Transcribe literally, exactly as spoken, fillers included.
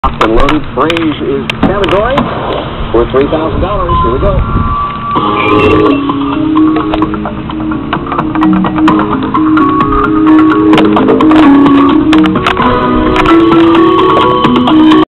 The loaded phrase is the category for three thousand dollars. Here we go.